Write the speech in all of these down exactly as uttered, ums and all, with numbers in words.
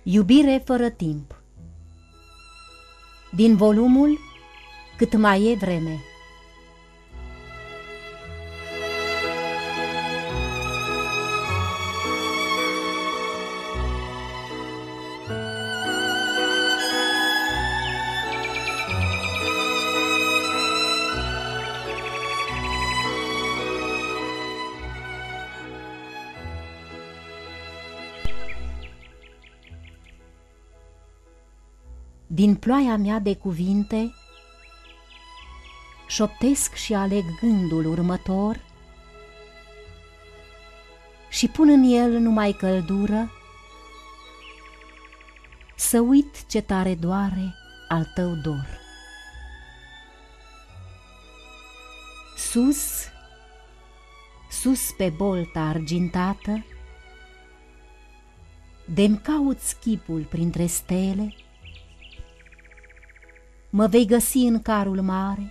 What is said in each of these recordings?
Iubire fără timp. Din volumul Cât mai e vreme. Din ploaia mea de cuvinte șoptesc și aleg gândul următor și pun în el numai căldură, să uit ce tare doare al tău dor. Sus, sus pe bolta argintată, de-mi cauți chipul printre stele, mă vei găsi în carul mare,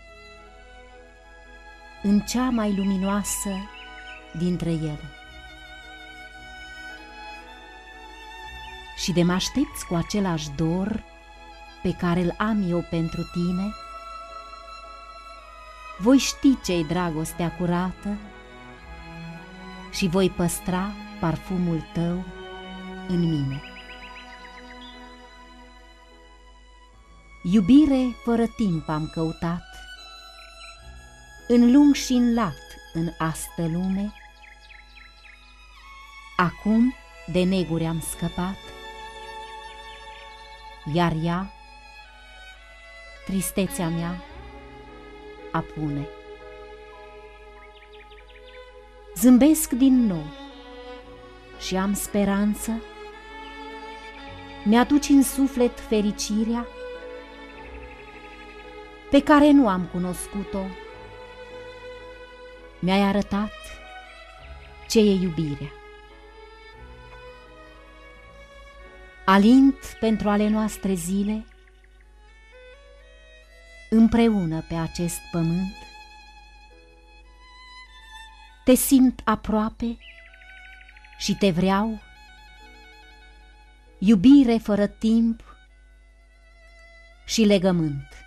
în cea mai luminoasă dintre ele. Și de mă aștepți cu același dor pe care îl am eu pentru tine, voi ști ce-i dragostea curată și voi păstra parfumul tău în mine. Iubire fără timp am căutat, în lung și în lat în astă lume. Acum de neguri am scăpat, iar ea, tristețea mea, apune. Zâmbesc din nou și am speranță, mi-aduci în suflet fericirea pe care nu am cunoscut-o. Mi-ai arătat ce e iubirea. Alint pentru ale noastre zile, împreună pe acest pământ. Te simt aproape și te vreau, iubire fără timp și legământ.